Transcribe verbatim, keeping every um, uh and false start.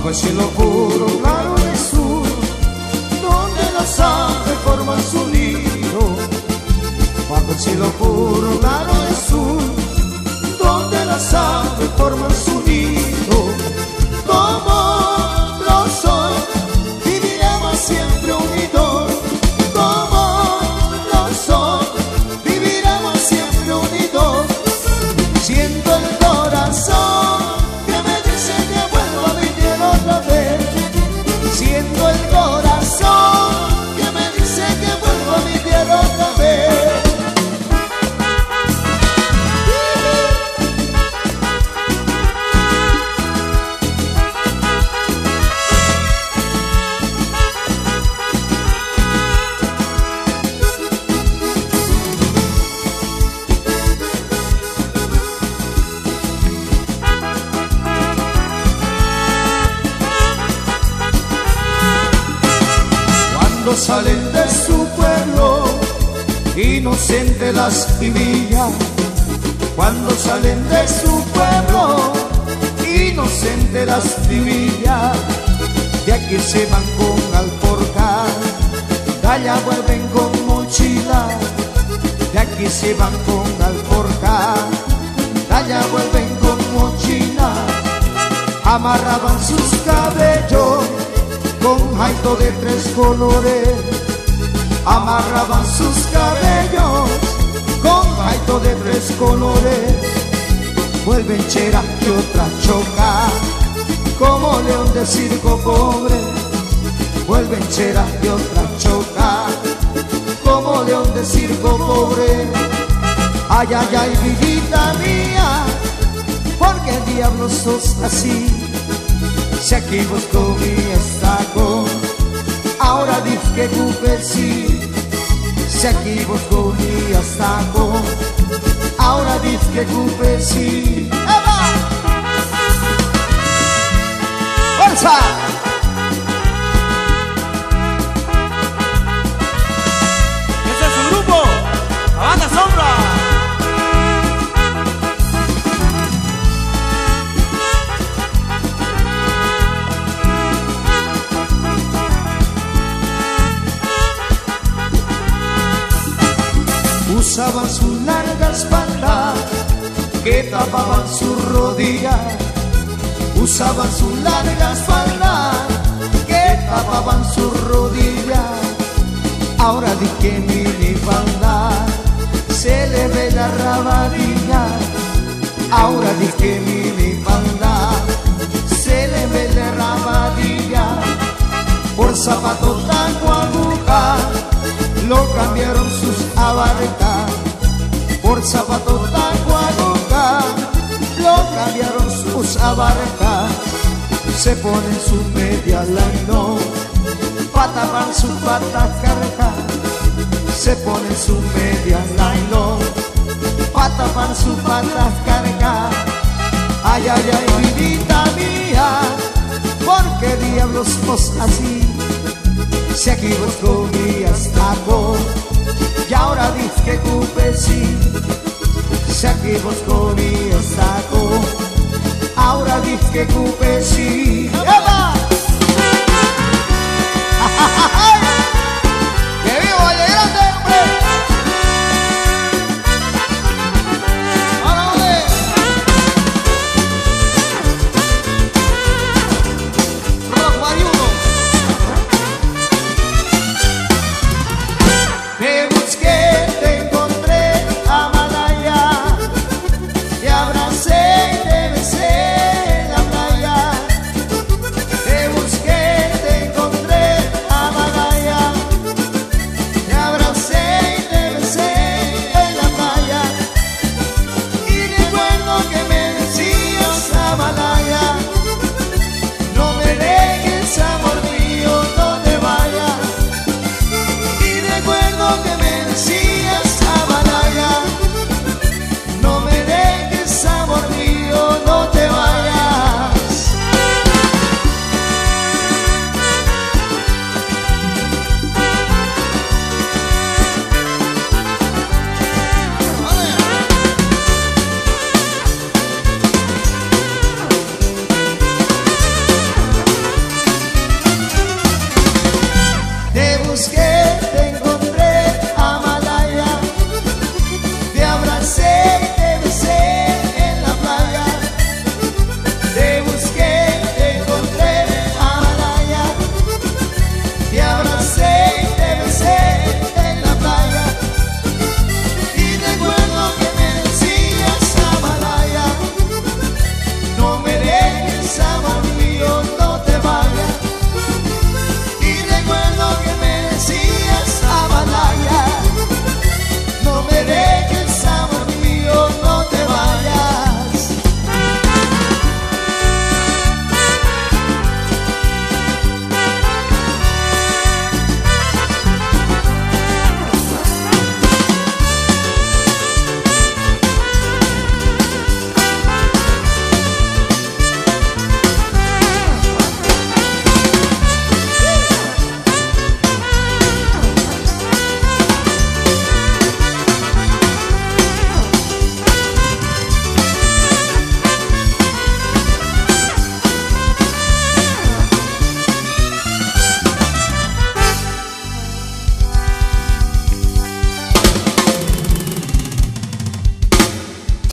bajo el cielo puro, claro y sur, donde las aves forman su nido. Bajo el cielo puro, claro y sur, donde las aves forman su nido. Como lo soy, viviremos siempre unidos. Como lo soy, viviremos siempre unidos. Siento el corazón que me dice que vuelvo a vivir otra vez. Siento el corazón que me dice que vuelvo a vivir otra vez. Cuando salen de su pueblo, inocente las vivillas. Cuando salen de su pueblo, inocente las vivillas. De aquí se van con alforjas, de allá vuelven con mochila. De aquí se van con alforjas, de allá vuelven con mochila. Amarraban sus cabellos con jaito de tres colores. Amarraban sus cabellos con jaito de tres colores. Vuelven chera y otra choca, como león de circo pobre. Vuelven chera y otra choca, como león de circo pobre. Ay, ay, ay, vidita mía, ¿por qué diablos sos así? Si aquí busco mi estaco, ahora diz que cupe sí. Si aquí busco mi estaco, ahora diz que cupe sí. ¡Eva! ¡Fuerza! ¡Ese es su grupo! ¡La Banda Sombra! Usaban sus largas faldas que tapaban sus rodillas. Usaban sus largas faldas que tapaban sus rodillas. Ahora di que minifalda se le ve la rabadilla. Ahora di que minifalda se le ve la rabadilla. Por zapatos taco aguja lo cambiaron sus abarcas. Por zapatos taco aguja lo cambiaron sus abarcas. Se ponen su media laino pa' tapar su pata carga. Se ponen su media laino pa' tapar su pata carga. Ay, ay, ay, vidita mía, ¿por qué diablos sos así? Si aquí busco mi estaco, y ahora diz que cupe sí. Si aquí busco mi estaco, ahora diz que cupe sí.